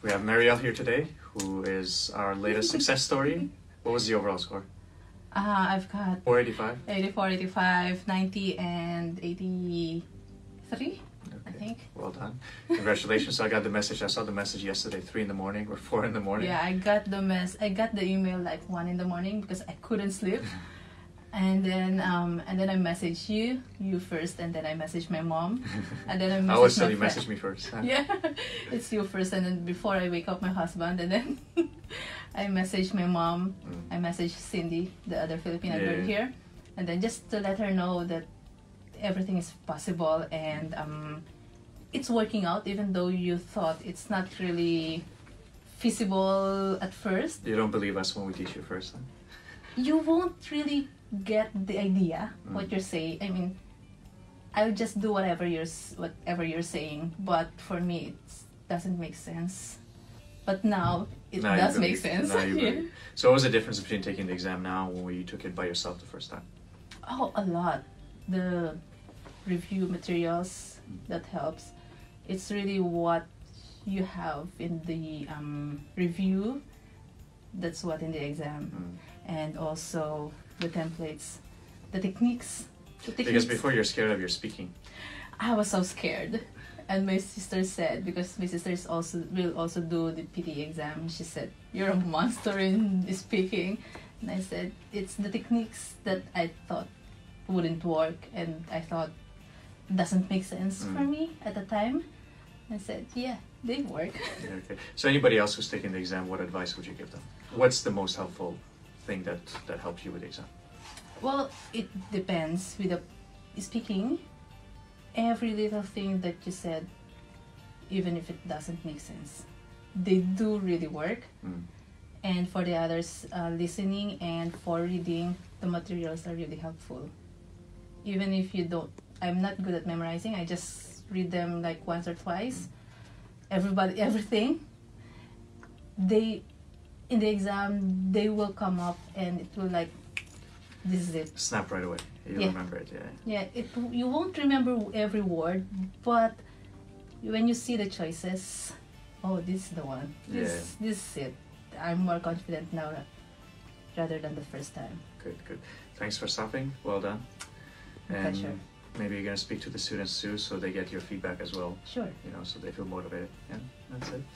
We have Mariel here today, who is our latest success story. What was the overall score? I've got 485? 84, 85, 90, and 83, Okay. I think. Well done. Congratulations. So I got the message. I saw the message yesterday, 3 in the morning or 4 in the morning. Yeah, I got the email like 1 in the morning because I couldn't sleep. And then I messaged you first, and then I messaged my mom, and then I messaged I always tell my you friend. message me first. Huh? Yeah, it's you first, and then before I wake up my husband, and then I messaged my mom. I messaged Cindy, the other Filipino girl here, and then just to let her know that everything is possible and it's working out, even though you thought it's not really feasible at first. You don't believe us when we teach you first, huh? You won't really get the idea what you're saying. I mean, I'll just do whatever you're saying, but for me it doesn't make sense. But now it does make sense. Yeah. So what was the difference between taking the exam now when you took it by yourself the first time? Oh, a lot. The review materials, that helps. It's really what you have in the review, that's what in the exam. And also the templates, the techniques. Because before you're scared of your speaking. I was so scared. And my sister said, because my sister will also do the PT exam, she said, "You're a monster in speaking." And I said, it's the techniques that I thought wouldn't work, and I thought doesn't make sense for me at the time. I said, yeah, they work. Okay. So anybody else who's taking the exam, what advice would you give them? What's the most helpful thing that helped you with the exam? Well, it depends. With the speaking, every little thing that you said, even if it doesn't make sense, they do really work. And for the others, listening and for reading, the materials are really helpful. Even if you don't, I'm not good at memorizing, I just read them like once or twice. Everything, in the exam, they will come up and it will like, this is it. Snap right away. You remember it, Yeah, you won't remember every word, but when you see the choices, oh, this is the one. This is it. I'm more confident now rather than the first time. Good. Thanks for stopping. Well done. And pleasure. Maybe you're going to speak to the students too, so they get your feedback as well. Sure. So they feel motivated. Yeah, that's it.